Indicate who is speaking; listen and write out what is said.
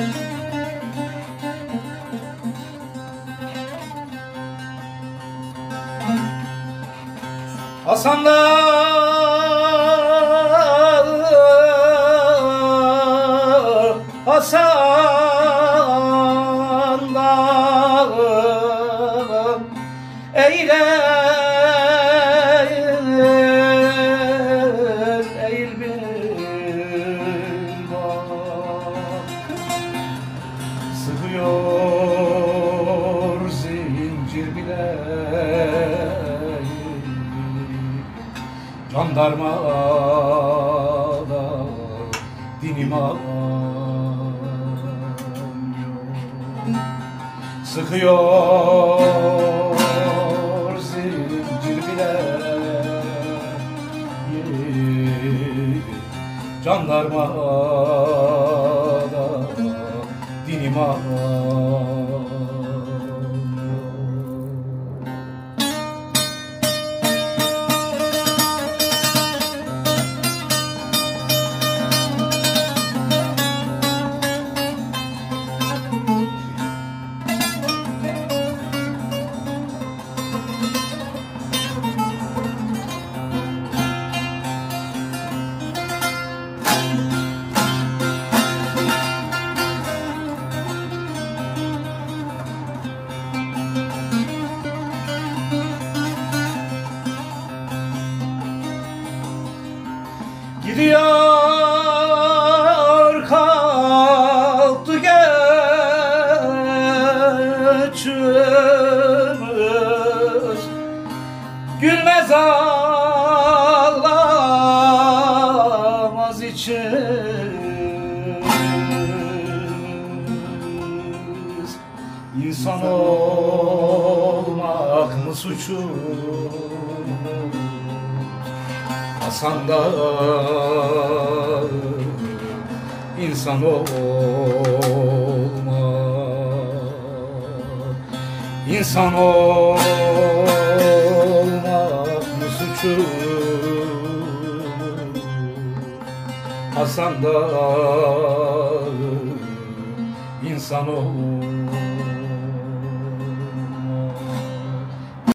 Speaker 1: Hasan da Hasan da eğil bir bak, sıkıyor zincir bileği, jandarma da dinim sıkıyor zincir bileği, jandarma da dinim gidiyor kalktı göçümüz, gülmez ağlamaz içimiz. İnsan olmak mı suçum? Hasan da insan olma, insan olmak mı suçum? Hasan da insan olma.